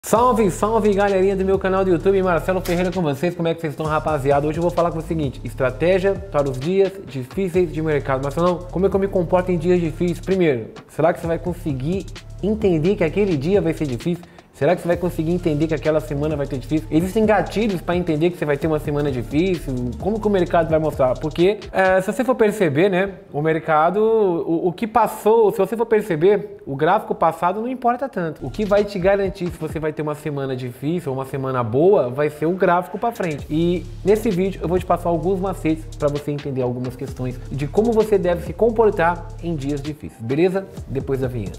Salve, salve galerinha do meu canal do YouTube, Marcelo Ferreira com vocês, como é que vocês estão, rapaziada? Hoje eu vou falar com o seguinte, estratégia para os dias difíceis de mercado. Marcelão, como é que eu me comporto em dias difíceis? Primeiro, será que você vai conseguir entender que aquele dia vai ser difícil? Será que você vai conseguir entender que aquela semana vai ser difícil? Existem gatilhos para entender que você vai ter uma semana difícil? Como que o mercado vai mostrar? Porque se você for perceber, né, o mercado, o que passou, se você for perceber, o gráfico passado não importa tanto. O que vai te garantir se você vai ter uma semana difícil ou uma semana boa vai ser o gráfico para frente. E nesse vídeo eu vou te passar alguns macetes para você entender algumas questões de como você deve se comportar em dias difíceis. Beleza? Depois da vinheta.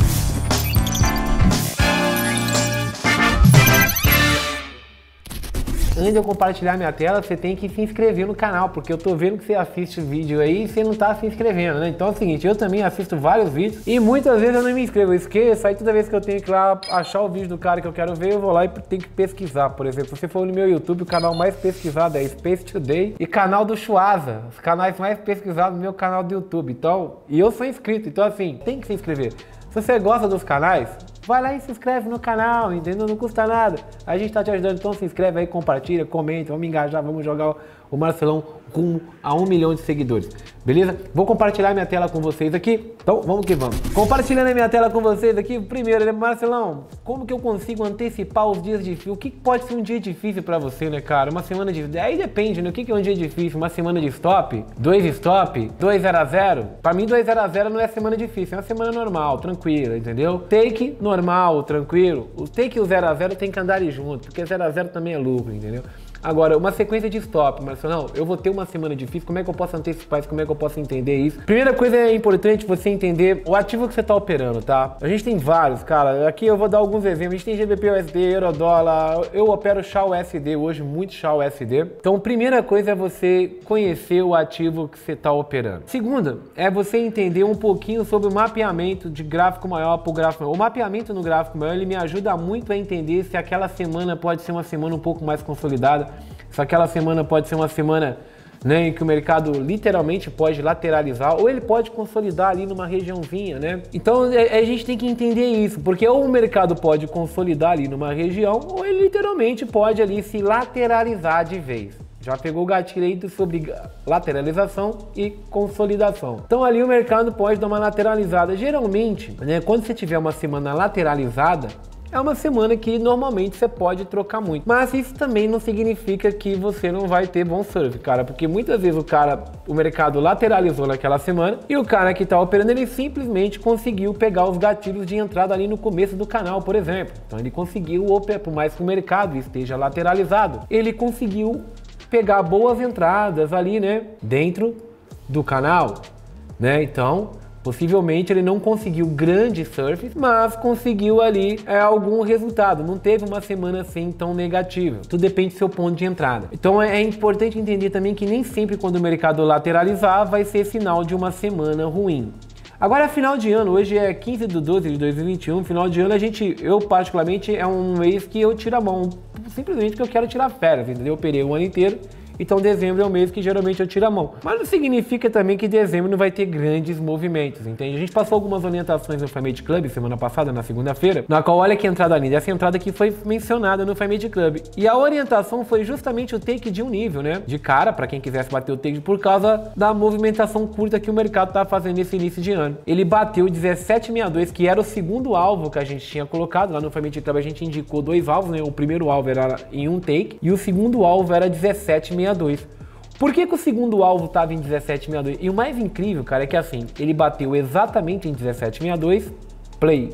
Antes de eu compartilhar minha tela, você tem que se inscrever no canal, porque eu tô vendo que você assiste o vídeo aí e você não tá se inscrevendo, né? Então é o seguinte, eu também assisto vários vídeos e muitas vezes eu não me inscrevo, eu esqueço, aí toda vez que eu tenho que ir lá achar o vídeo do cara que eu quero ver, eu vou lá e tenho que pesquisar. Por exemplo, se você for no meu YouTube, o canal mais pesquisado é Space Today e canal do Chuasa, os canais mais pesquisados no meu canal do YouTube. Então, e eu sou inscrito, então assim, tem que se inscrever. Se você gosta dos canais, vai lá e se inscreve no canal, entendeu? Não custa nada. A gente tá te ajudando, então se inscreve aí, compartilha, comenta, vamos engajar, vamos jogar o Marcelão rumo a 1 milhão de seguidores, beleza? Vou compartilhar minha tela com vocês aqui, então vamos que vamos. Compartilhando a minha tela com vocês aqui, primeiro, né, Marcelão, como que eu consigo antecipar os dias difíceis? O que pode ser um dia difícil pra você, né, cara? Uma semana de... Aí depende, né? O que é um dia difícil? Uma semana de stop? 2 stop? 2 0 a 0? Pra mim, 2 0 a 0 não é semana difícil, é uma semana normal, tranquila, entendeu? Take normal, tranquilo. O take e o 0 a 0 tem que andar junto, porque 0 a 0 também é lucro, entendeu? Agora, uma sequência de stop, mas não, eu vou ter uma semana difícil, como é que eu posso antecipar isso, como é que eu posso entender isso? Primeira coisa é importante você entender o ativo que você está operando, tá? A gente tem vários, cara, aqui eu vou dar alguns exemplos, a gente tem GBP USD, Eurodólar, eu opero SHA USD hoje, muito SHA USD. Então, primeira coisa é você conhecer o ativo que você está operando. Segunda, é você entender um pouquinho sobre o mapeamento de gráfico maior para o gráfico maior. O mapeamento no gráfico maior, ele me ajuda muito a entender se aquela semana pode ser uma semana um pouco mais consolidada, se aquela semana pode ser uma semana, né, em que o mercado literalmente pode lateralizar ou ele pode consolidar ali numa regiãozinha, né? Então a gente tem que entender isso, porque ou o mercado pode consolidar ali numa região ou ele literalmente pode ali se lateralizar de vez. Já pegou o gatilho aí sobre lateralização e consolidação. Então ali o mercado pode dar uma lateralizada. Geralmente, né, quando você tiver uma semana lateralizada, é uma semana que normalmente você pode trocar muito. Mas isso também não significa que você não vai ter bom surf, cara. Porque muitas vezes o mercado lateralizou naquela semana e o cara que está operando, ele simplesmente conseguiu pegar os gatilhos de entrada ali no começo do canal, por exemplo. Então ele conseguiu, por mais que o mercado esteja lateralizado, ele conseguiu pegar boas entradas ali, né, dentro do canal, né? Então, possivelmente ele não conseguiu grandes surfs, mas conseguiu ali algum resultado. Não teve uma semana assim tão negativa. Tudo depende do seu ponto de entrada. Então é importante entender também que nem sempre quando o mercado lateralizar vai ser sinal de uma semana ruim. Agora, final de ano, hoje é 15/12/2021, final de ano eu particularmente, é um mês que eu tiro a mão, simplesmente que eu quero tirar férias, entendeu? Eu operei o ano inteiro, então dezembro é o mês que geralmente eu tiro a mão. Mas não significa também que dezembro não vai ter grandes movimentos, entende? A gente passou algumas orientações no Family Club semana passada, na segunda-feira, na qual, olha que entrada linda, essa entrada aqui foi mencionada no Family Club. E a orientação foi justamente o take de um nível, né? De cara, para quem quisesse bater o take, por causa da movimentação curta que o mercado tá fazendo nesse início de ano. Ele bateu 17,62, que era o segundo alvo que a gente tinha colocado. Lá no Family Club a gente indicou 2 alvos, né? O primeiro alvo era em um take e o segundo alvo era 17,62. Por que o segundo alvo estava em 17,62? E o mais incrível, cara, é que assim, ele bateu exatamente em 17,62, play,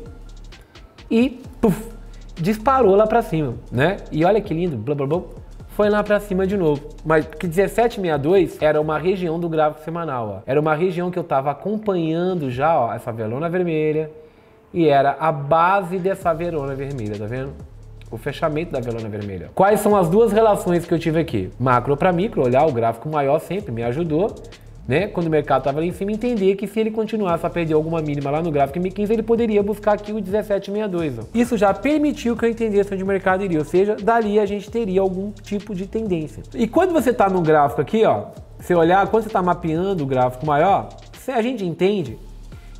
e puff, disparou lá pra cima, né? E olha que lindo, blá blá blá, foi lá pra cima de novo. Mas porque 17,62 era uma região do gráfico semanal, ó. Era uma região que eu tava acompanhando já, ó, essa velona vermelha, e era a base dessa velona vermelha, tá vendo? O fechamento da velona vermelha. Quais são as duas relações que eu tive aqui? Macro para micro, olhar o gráfico maior sempre me ajudou, né? Quando o mercado estava lá em cima, entender que se ele continuasse a perder alguma mínima lá no gráfico M15, ele poderia buscar aqui o 17,62. Ó. Isso já permitiu que eu entendesse onde o mercado iria, ou seja, dali a gente teria algum tipo de tendência. E quando você está no gráfico aqui, ó, você olhar, quando você está mapeando o gráfico maior, a gente entende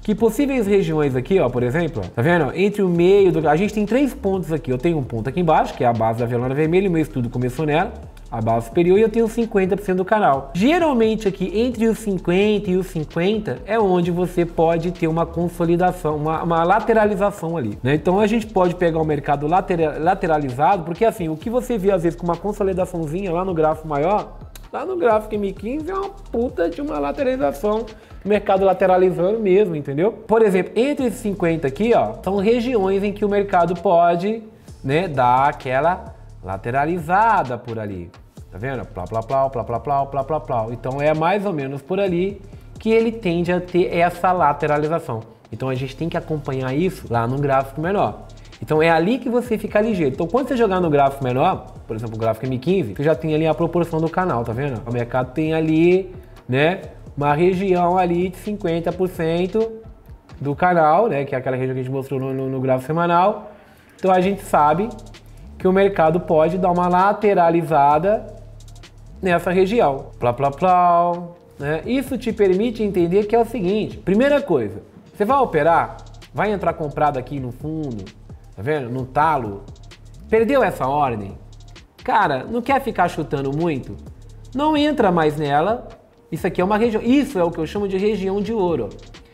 que possíveis regiões aqui, ó, por exemplo, ó, tá vendo? Entre o meio do... A gente tem 3 pontos aqui. Eu tenho um ponto aqui embaixo, que é a base da velona vermelha, e meu estudo começou nela, a base superior, e eu tenho 50% do canal. Geralmente aqui, entre os 50 e os 50, é onde você pode ter uma consolidação, uma lateralização ali, né? Então a gente pode pegar o mercado lateralizado, porque assim, o que você vê às vezes com uma consolidaçãozinha lá no gráfico maior, lá no gráfico M15 é uma puta de uma lateralização, mercado lateralizando mesmo, entendeu? Por exemplo, entre esses 50 aqui, ó, são regiões em que o mercado pode, né, dar aquela lateralizada por ali. Tá vendo? Plá, plá, plá, plá, plá, plá, plá, plá, plá. Então é mais ou menos por ali que ele tende a ter essa lateralização. Então a gente tem que acompanhar isso lá no gráfico menor. Então é ali que você fica ligeiro. Então quando você jogar no gráfico menor, por exemplo, o gráfico M15, você já tem ali a proporção do canal, tá vendo? O mercado tem ali, né, uma região ali de 50% do canal, né, que é aquela região que a gente mostrou no gráfico semanal. Então a gente sabe que o mercado pode dar uma lateralizada nessa região. Plá, plá, plá, né? Isso te permite entender que é o seguinte, primeira coisa, você vai operar, vai entrar comprado aqui no fundo, tá vendo? No talo, perdeu essa ordem, cara, não quer ficar chutando muito? Não entra mais nela. Isso aqui é uma região, isso é o que eu chamo de região de ouro.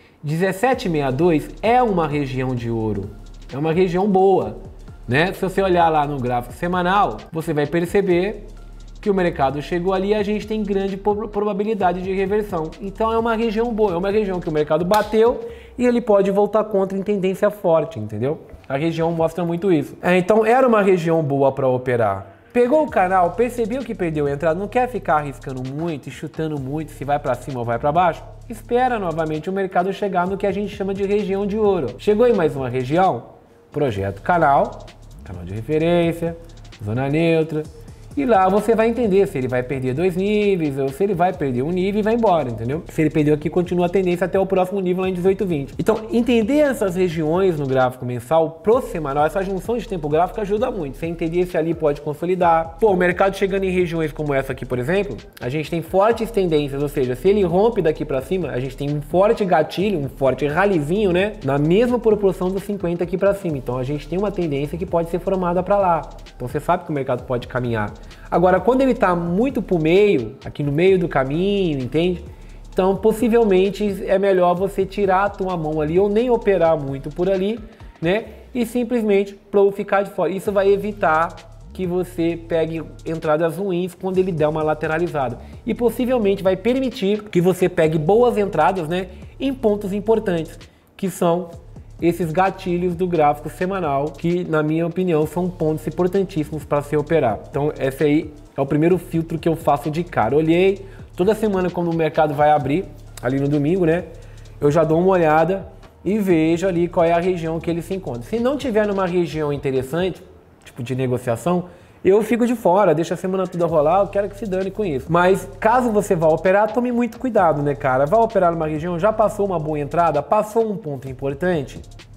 1762 é uma região de ouro, é uma região boa, né? Se você olhar lá no gráfico semanal, você vai perceber que o mercado chegou ali e a gente tem grande probabilidade de reversão. Então é uma região boa, é uma região que o mercado bateu e ele pode voltar contra em tendência forte, entendeu? A região mostra muito isso. Então era uma região boa para operar. Pegou o canal, percebeu que perdeu a entrada, não quer ficar arriscando muito e chutando muito se vai para cima ou vai para baixo? Espera novamente o mercado chegar no que a gente chama de região de ouro. Chegou em mais uma região? Projeta o canal de referência, zona neutra, e lá você vai entender se ele vai perder 2 níveis ou se ele vai perder um nível e vai embora, entendeu? Se ele perdeu aqui, continua a tendência até o próximo nível lá em 18,20. Então, entender essas regiões no gráfico mensal pro semanal, essa junção de tempo gráfico ajuda muito. Você entender se ali pode consolidar. Pô, o mercado chegando em regiões como essa aqui, por exemplo, a gente tem fortes tendências, ou seja, se ele rompe daqui para cima, a gente tem um forte gatilho, um forte ralizinho, né? Na mesma proporção dos 50 aqui para cima. Então, a gente tem uma tendência que pode ser formada para lá. Então, você sabe que o mercado pode caminhar. Agora, quando ele está muito pro meio, aqui no meio do caminho, entende? Então, possivelmente é melhor você tirar a tua mão ali ou nem operar muito por ali, né? E simplesmente ficar de fora. Isso vai evitar que você pegue entradas ruins quando ele der uma lateralizada. E possivelmente vai permitir que você pegue boas entradas, né? Em pontos importantes, que são esses gatilhos do gráfico semanal, que na minha opinião são pontos importantíssimos para se operar. Então esse aí é o primeiro filtro que eu faço de cara. Olhei, toda semana quando o mercado vai abrir, ali no domingo, né? Eu já dou uma olhada e vejo ali qual é a região que ele se encontra. Se não tiver numa região interessante, tipo de negociação, eu fico de fora, deixa a semana toda rolar, eu quero que se dane com isso. Mas caso você vá operar, tome muito cuidado, né, cara? Vai operar numa região, já passou uma boa entrada, passou um ponto importante,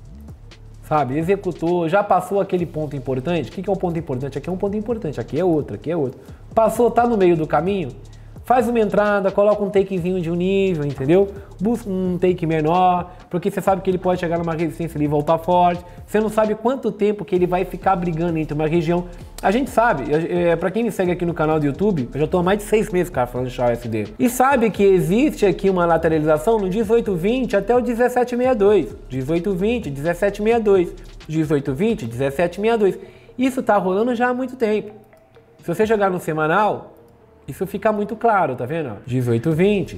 sabe? Executou, já passou aquele ponto importante. O que é um ponto importante? Aqui é um ponto importante, aqui é outro, aqui é outro. Passou, tá no meio do caminho? Faz uma entrada, coloca um takezinho de um nível, entendeu? Busca um take menor, porque você sabe que ele pode chegar numa resistência ali e voltar forte. Você não sabe quanto tempo que ele vai ficar brigando entre uma região. A gente sabe, pra quem me segue aqui no canal do YouTube, eu já tô há mais de 6 meses, cara, falando de XAUSD. E sabe que existe aqui uma lateralização no 18,20 até o 17,62. 18,20, 17,62. 18,20, 17,62. Isso tá rolando já há muito tempo. Se você jogar no semanal, isso fica muito claro, tá vendo? 18,20,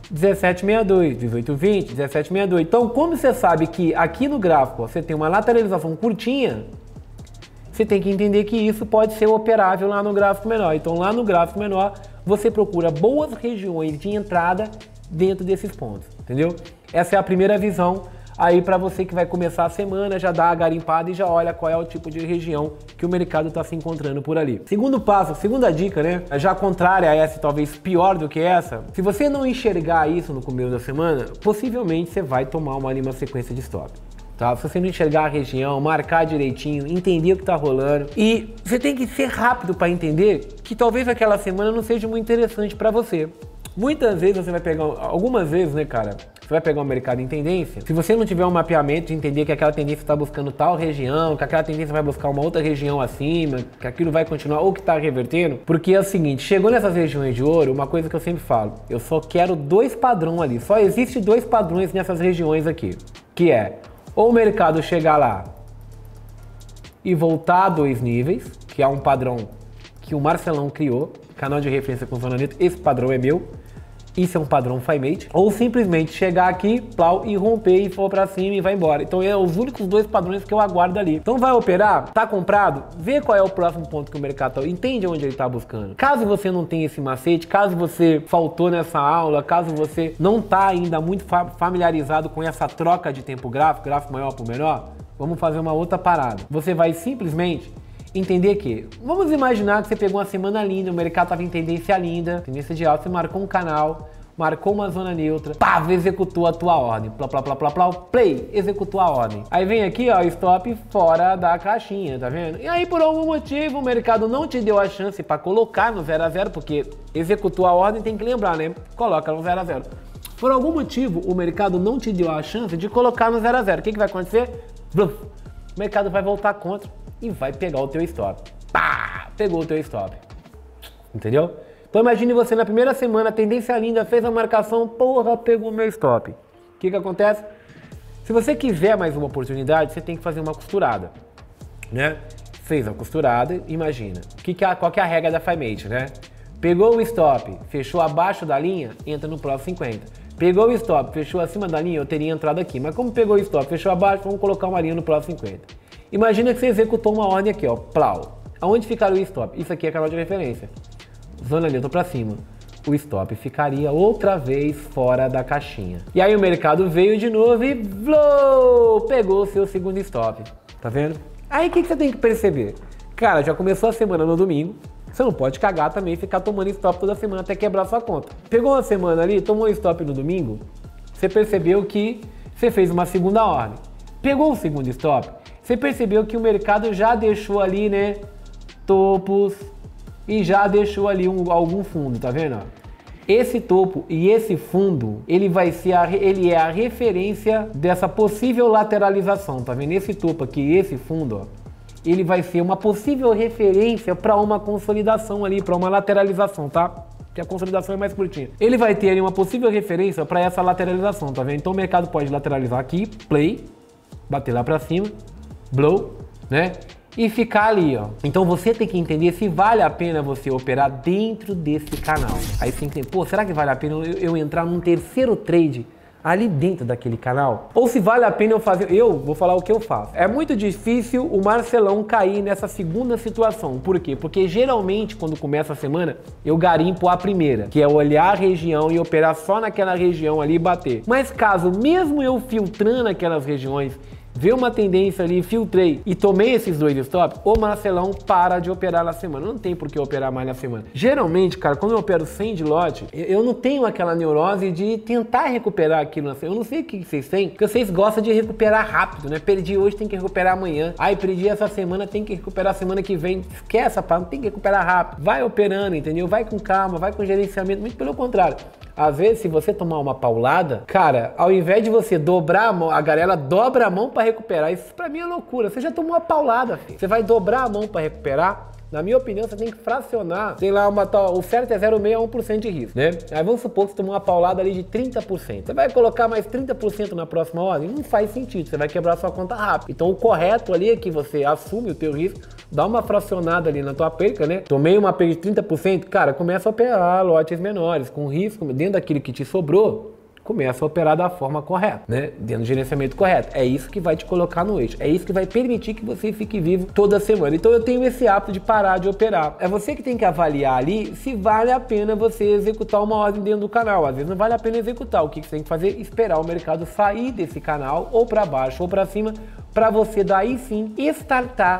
17,62, 18,20, 17,62. Então, como você sabe que aqui no gráfico você tem uma lateralização curtinha, você tem que entender que isso pode ser operável lá no gráfico menor. Então, lá no gráfico menor, você procura boas regiões de entrada dentro desses pontos, entendeu? Essa é a primeira visão aí para você que vai começar a semana, já dá a garimpada e já olha qual é o tipo de região que o mercado está se encontrando por ali. Segundo passo, segunda dica, né? Já contrária a essa, talvez pior do que essa, se você não enxergar isso no começo da semana, possivelmente você vai tomar uma sequência de stop. Tá? Se você não enxergar a região, marcar direitinho, entender o que está rolando, e você tem que ser rápido para entender que talvez aquela semana não seja muito interessante para você. Muitas vezes você vai pegar, algumas vezes, né, cara, Você vai pegar o mercado em tendência. Se você não tiver um mapeamento de entender que aquela tendência está buscando tal região, que aquela tendência vai buscar uma outra região acima, que aquilo vai continuar ou que está revertendo, porque é o seguinte, chegou nessas regiões de ouro, uma coisa que eu sempre falo, eu só quero 2 padrões ali, só existe 2 padrões nessas regiões aqui, que é ou o mercado chegar lá e voltar a 2 níveis, que é um padrão que o Marcelão criou, canal de referência com Zona Neutra, esse padrão é meu. Isso é um padrão FiMate, ou simplesmente chegar aqui, plau, e romper e for pra cima e vai embora. Então é os únicos 2 padrões que eu aguardo ali. Então vai operar, tá comprado, vê qual é o próximo ponto que o mercado tá, entende onde ele tá buscando. Caso você não tenha esse macete, caso você faltou nessa aula, caso você não tá ainda muito familiarizado com essa troca de tempo gráfico, gráfico maior por menor, vamos fazer uma outra parada. Você vai simplesmente entender que, vamos imaginar que você pegou uma semana linda, o mercado estava em tendência linda, tendência de alta, você marcou um canal, marcou uma zona neutra, pá, executou a tua ordem, plá, plá, plá, plá, plá, play, executou a ordem. Aí vem aqui, ó, stop fora da caixinha, tá vendo? E aí por algum motivo o mercado não te deu a chance para colocar no 0 a 0, porque executou a ordem, tem que lembrar, né? Coloca no 0 a 0. Por algum motivo o mercado não te deu a chance de colocar no 0 a 0. O que vai acontecer? Bluf, o mercado vai voltar contra e vai pegar o teu stop. Pá! Pegou o teu stop. Entendeu? Então imagine você na primeira semana, tendência linda, fez a marcação, porra, pegou o meu stop. O que acontece? Se você quiser mais uma oportunidade, você tem que fazer uma costurada, né? Fez a costurada, imagina. Qual que é a regra da FiMate, né? Pegou o stop, fechou abaixo da linha, entra no próximo 50. Pegou o stop, fechou acima da linha, eu teria entrado aqui. Mas como pegou o stop, fechou abaixo, vamos colocar uma linha no próximo 50. Imagina que você executou uma ordem aqui, ó, plau. Aonde ficaria o stop? Isso aqui é canal de referência. Zona neutra para cima. O stop ficaria outra vez fora da caixinha. E aí o mercado veio de novo e blow, pegou o seu segundo stop. Tá vendo? Aí o que você tem que perceber? Cara, já começou a semana no domingo. Você não pode cagar também e ficar tomando stop toda semana até quebrar sua conta. Pegou uma semana ali, tomou um stop no domingo, você percebeu que você fez uma segunda ordem. Pegou o segundo stop, você percebeu que o mercado já deixou ali, né, topos e já deixou ali algum fundo, tá vendo? Esse topo e esse fundo, ele é a referência dessa possível lateralização, tá vendo? Esse topo aqui e esse fundo, ó, ele vai ser uma possível referência para uma consolidação ali, para uma lateralização, tá? Que a consolidação é mais curtinha. Ele vai ter ali uma possível referência para essa lateralização, tá vendo? Então o mercado pode lateralizar aqui, play, bater lá para cima, blow, né? E ficar ali, ó. Então você tem que entender se vale a pena você operar dentro desse canal. Aí você tem que entender, pô, será que vale a pena eu entrar num terceiro trade ali dentro daquele canal? Ou se vale a pena eu vou falar o que eu faço. É muito difícil o Marcelão cair nessa segunda situação. Por quê? Porque geralmente quando começa a semana, eu garimpo a primeira, que é olhar a região e operar só naquela região ali e bater. Mas caso mesmo eu filtrando aquelas regiões, ver uma tendência ali, filtrei e tomei esses 2 stops, o Marcelão para de operar na semana. Não tem por que operar mais na semana. Geralmente, cara, quando eu opero 100 de lote, eu não tenho aquela neurose de tentar recuperar aquilo na semana. Eu não sei o que vocês têm, porque vocês gostam de recuperar rápido, né? Perdi hoje, tem que recuperar amanhã. Aí perdi essa semana, tem que recuperar semana que vem. Esquece essa parte, tem que recuperar rápido. Vai operando, entendeu? Vai com calma, vai com gerenciamento, muito pelo contrário. Às vezes, se você tomar uma paulada, cara, ao invés de você dobrar a mão, a galera dobra a mão para recuperar. Isso pra mim é loucura. Você já tomou uma paulada, filho. Você vai dobrar a mão para recuperar? Na minha opinião, você tem que fracionar, sei lá, o certo é 0,6 a 1% de risco, né? Aí vamos supor que você tomou uma paulada ali de 30%. Você vai colocar mais 30% na próxima ordem? Não faz sentido, você vai quebrar sua conta rápido. Então o correto ali é que você assume o teu risco, dá uma fracionada ali na tua perca, né? Tomei uma perda de 30%, cara, começa a operar lotes menores, com risco, dentro daquilo que te sobrou, começa a operar da forma correta, né? Dentro do gerenciamento correto. É isso que vai te colocar no eixo. É isso que vai permitir que você fique vivo toda semana. Então eu tenho esse hábito de parar de operar. É você que tem que avaliar ali se vale a pena você executar uma ordem dentro do canal. Às vezes não vale a pena executar. O que você tem que fazer? Esperar o mercado sair desse canal, ou para baixo ou para cima, para você daí sim startar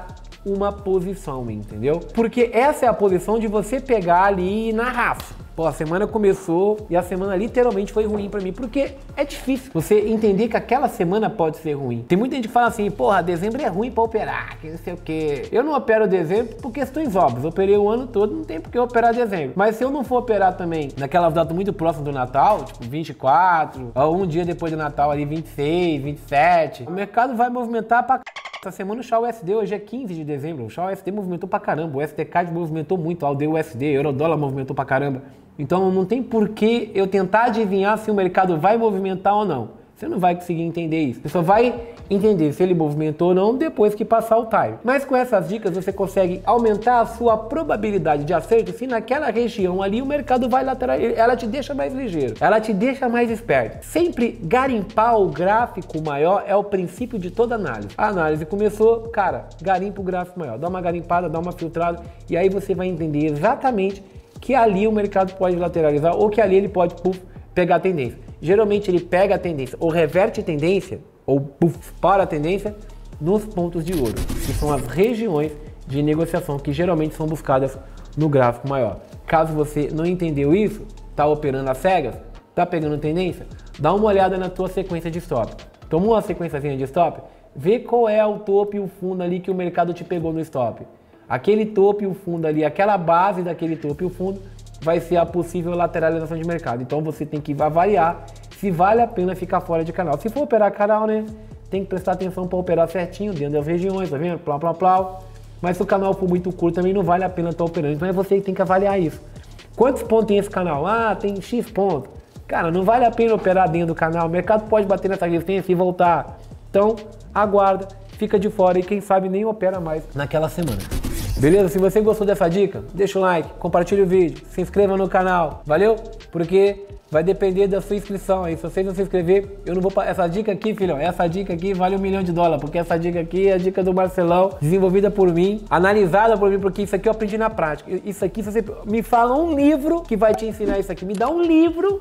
uma posição, entendeu? Porque essa é a posição de você pegar ali na raça. Pô, a semana começou e a semana literalmente foi ruim pra mim, porque é difícil você entender que aquela semana pode ser ruim. Tem muita gente que fala assim, porra, dezembro é ruim pra operar, que não sei o quê. Eu não opero dezembro por questões óbvias. Operei o ano todo, não tem por que operar dezembro. Mas se eu não for operar também naquela data muito próxima do Natal, tipo 24, ou um dia depois do Natal ali, 26, 27, o mercado vai movimentar pra essa semana o XAU-USD, hoje é 15 de dezembro, o XAU-USD movimentou pra caramba, o STCAD movimentou muito, a AUD-USD, Eurodólar movimentou pra caramba. Então não tem por que eu tentar adivinhar se o mercado vai movimentar ou não. Você não vai conseguir entender isso. Você só vai entender se ele movimentou ou não depois que passar o time. Mas com essas dicas você consegue aumentar a sua probabilidade de acerto se naquela região ali o mercado vai lateral. Ela te deixa mais ligeiro, ela te deixa mais esperto. Sempre garimpar o gráfico maior é o princípio de toda análise. A análise começou, cara, garimpa o gráfico maior. Dá uma garimpada, dá uma filtrada e aí você vai entender exatamente que ali o mercado pode lateralizar ou que ali ele pode pegar a tendência. Geralmente ele pega a tendência ou reverte a tendência ou para a tendência nos pontos de ouro, que são as regiões de negociação que geralmente são buscadas no gráfico maior. Caso você não entendeu isso, está operando às cegas, está pegando tendência, dá uma olhada na tua sequência de stop. Tomou uma sequenciazinha de stop, vê qual é o topo e o fundo ali que o mercado te pegou no stop. Aquele topo e o fundo ali, aquela base daquele topo e o fundo vai ser a possível lateralização de mercado. Então você tem que avaliar se vale a pena ficar fora de canal. Se for operar canal, né, tem que prestar atenção para operar certinho dentro das regiões, tá vendo? Plá, plá, plá. Mas se o canal for muito curto também não vale a pena estar operando. Então é você que tem que avaliar isso. Quantos pontos tem esse canal? Ah, tem X pontos. Cara, não vale a pena operar dentro do canal. O mercado pode bater nessa resistência e voltar. Então, aguarda, fica de fora e quem sabe nem opera mais naquela semana. Beleza? Se você gostou dessa dica, deixa o like, compartilha o vídeo, se inscreva no canal, valeu? Porque vai depender da sua inscrição aí. Se você não se inscrever, eu não vou... Essa dica aqui, filhão, essa dica aqui vale $1 milhão, porque essa dica aqui é a dica do Marcelão, desenvolvida por mim, analisada por mim, porque isso aqui eu aprendi na prática. Isso aqui, se você me fala um livro que vai te ensinar isso aqui, me dá um livro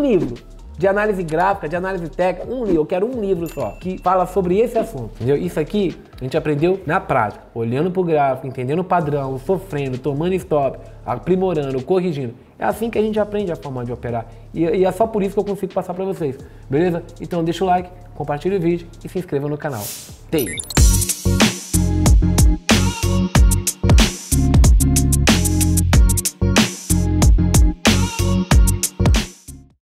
de análise gráfica, de análise técnica, eu quero um livro só, que fala sobre esse assunto, entendeu? Isso aqui a gente aprendeu na prática, olhando pro gráfico, entendendo o padrão, sofrendo, tomando stop, aprimorando, corrigindo. É assim que a gente aprende a forma de operar. E é só por isso que eu consigo passar para vocês, beleza? Então deixa o like, compartilha o vídeo e se inscreva no canal. Tei!